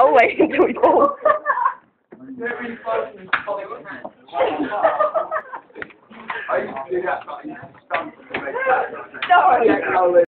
I'll wait until we fall. I used to do that, but I used to stump and make No.